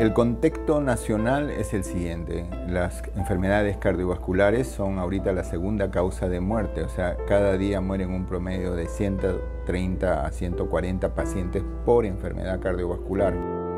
El contexto nacional es el siguiente. Las enfermedades cardiovasculares son ahorita la segunda causa de muerte. O sea, cada día mueren un promedio de 130 a 140 pacientes por enfermedad cardiovascular.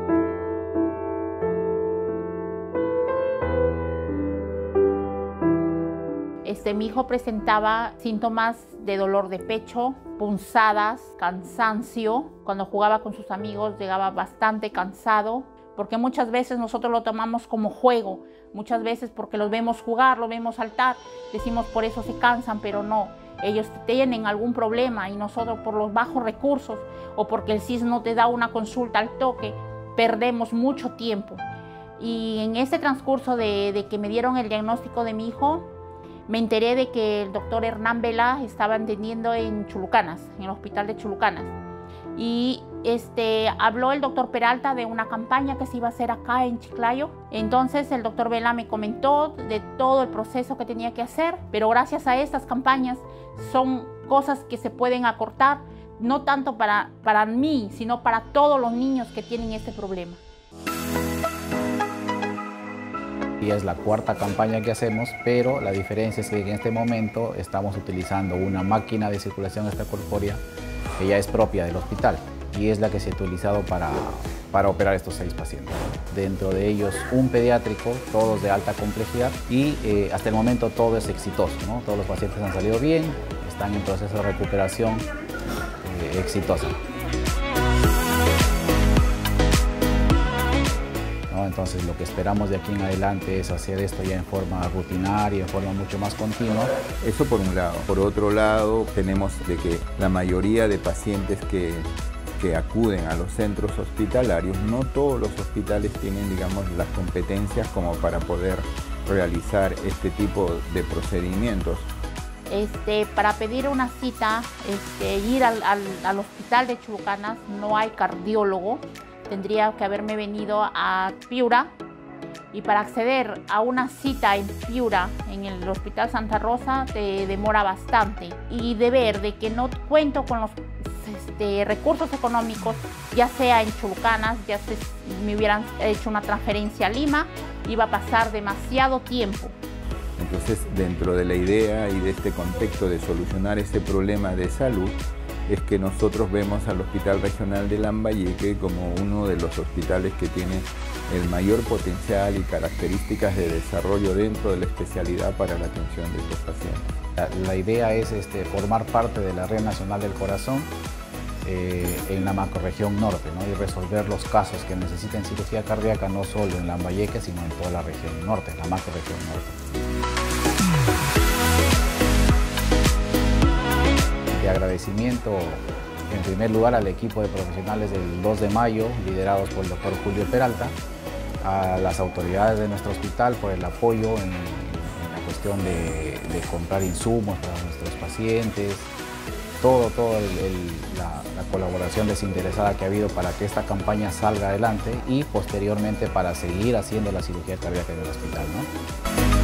Mi hijo presentaba síntomas de dolor de pecho, punzadas, cansancio. Cuando jugaba con sus amigos llegaba bastante cansado, porque muchas veces nosotros lo tomamos como juego, muchas veces porque los vemos jugar, los vemos saltar, decimos por eso se cansan, pero no. Ellos tienen algún problema y nosotros por los bajos recursos o porque el CIS no te da una consulta al toque, perdemos mucho tiempo. Y en ese transcurso de que me dieron el diagnóstico de mi hijo, me enteré de que el doctor Hernán Vela estaba atendiendo en Chulucanas, en el hospital de Chulucanas. Y habló el doctor Peralta de una campaña que se iba a hacer acá en Chiclayo. Entonces el doctor Vela me comentó de todo el proceso que tenía que hacer, pero gracias a estas campañas son cosas que se pueden acortar, no tanto para mí, sino para todos los niños que tienen este problema. Es la cuarta campaña que hacemos, pero la diferencia es que en este momento estamos utilizando una máquina de circulación extracorpórea que ya es propia del hospital y es la que se ha utilizado para operar estos 6 pacientes. Dentro de ellos un pediátrico, todos de alta complejidad y hasta el momento todo es exitoso, ¿no? Todos los pacientes han salido bien, están en proceso de recuperación exitosa. Entonces lo que esperamos de aquí en adelante es hacer esto ya en forma rutinaria, en forma mucho más continua. Eso por un lado. Por otro lado, tenemos de que la mayoría de pacientes que acuden a los centros hospitalarios, no todos los hospitales tienen, digamos, las competencias como para poder realizar este tipo de procedimientos. Para pedir una cita, ir al hospital de Chulucanas, no hay cardiólogo. Tendría que haberme venido a Piura y para acceder a una cita en Piura, en el Hospital Santa Rosa, te demora bastante. Y de ver de que no cuento con los recursos económicos, ya sea en Chulucanas, ya me hubieran hecho una transferencia a Lima, iba a pasar demasiado tiempo. Entonces, dentro de la idea y de este contexto de solucionar ese problema de salud, es que nosotros vemos al Hospital Regional de Lambayeque como uno de los hospitales que tiene el mayor potencial y características de desarrollo dentro de la especialidad para la atención de estos pacientes. La idea es formar parte de la Red Nacional del Corazón en la macrorregión norte, ¿no? Y resolver los casos que necesiten cirugía cardíaca no solo en Lambayeque, sino en toda la región norte, la macrorregión norte. De agradecimiento, en primer lugar, al equipo de profesionales del 2 de mayo, liderados por el doctor Julio Peralta, a las autoridades de nuestro hospital por el apoyo en la cuestión de comprar insumos para nuestros pacientes, la colaboración desinteresada que ha habido para que esta campaña salga adelante y posteriormente para seguir haciendo la cirugía cardíaca en el hospital, ¿no?